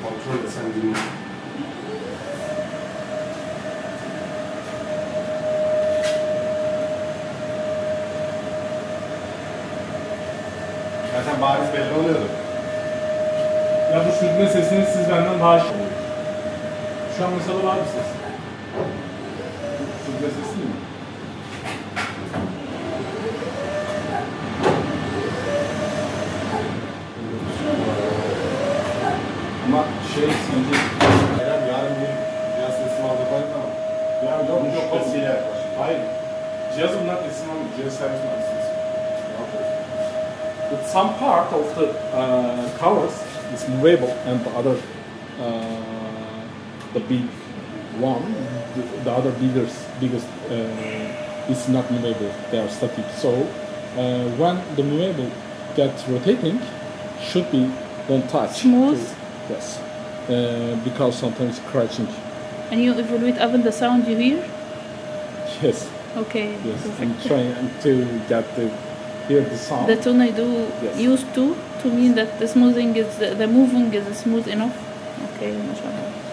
kontrol etsen dinle. Zaten bariz belli oluyordu. Ya bu sürtme sesini siz benden daha iyi oluyor. Şu an mesela var bir ses. Sürtme sesi mi? Ama sence yarın bir cihaz teslim aldıkları tamam. Ya yok yok. Şüphesiyle yaklaşık. Hayır. Cihazı bunlar teslim almıyor. Cihaz servis mühendisiniz. But some part of the covers is movable and the other, the big one, the other biggest is not movable. They are static. So when the movable gets rotating, should be don't touch. Smooth. Yes. Because sometimes crashing. And you evaluate even the sound you hear? Yes. Okay. Yes. Perfect. I'm trying to get hear the sound. The tone I do Yes. used to mean that the smoothing is the moving is smooth enough. Okay, mashallah.